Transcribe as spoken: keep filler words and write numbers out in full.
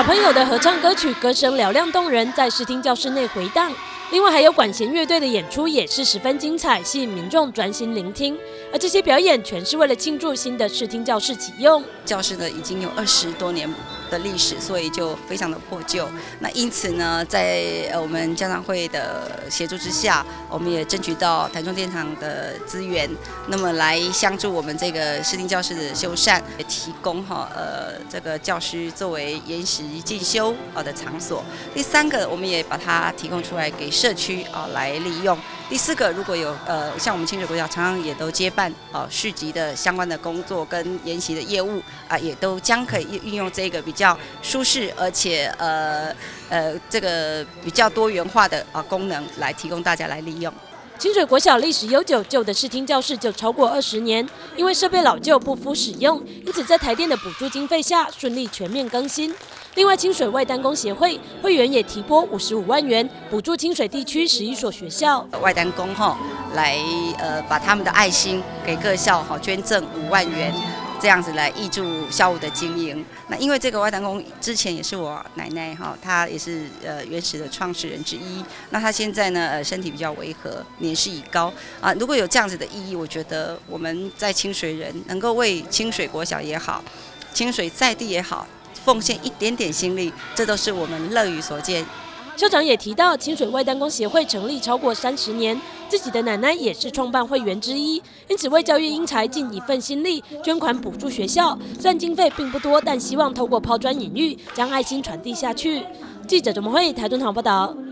小朋友的合唱歌曲，歌声嘹亮动人，在视听教室内回荡。另外还有管弦乐队的演出也是十分精彩，吸引民众专心聆听。而这些表演全是为了庆祝新的视听教室启用。 教室呢已经有二十多年的历史，所以就非常的破旧。那因此呢，在呃我们家长会的协助之下，我们也争取到台中电厂的资源，那么来相助我们这个视听教室的修缮，也提供哈呃这个教师作为研习进修啊的场所。第三个，我们也把它提供出来给社区啊来利用。第四个，如果有呃像我们清水国小常常也都接办啊续集的相关的工作跟研习的业务啊，也都将可以运用这个比较舒适而且呃呃这个比较多元化的啊功能来提供大家来利用。 清水国小历史悠久，旧的视听教室就超过二十年，因为设备老旧不敷使用，因此在台电的补助经费下顺利全面更新。另外，清水外单工协会会员也提拨五十五万元，补助清水地区十一所学校。 外单工哈来呃把他们的爱心给各校哈捐赠五万元。这样子来挹注校务的经营。那因为这个外单工之前也是我奶奶哈，她也是呃原始的创始人之一。那她现在呢呃身体比较违和，年事已高啊。如果有这样子的意义，我觉得我们在清水人能够为清水国小也好，清水在地也好，奉献一点点心力，这都是我们乐于所见。 校长也提到，清水外单工协会成立超过三十年，自己的奶奶也是创办会员之一，因此为教育英才尽一份心力，捐款补助学校。虽然经费并不多，但希望透过抛砖引玉，将爱心传递下去。记者周梦慧台中台报道。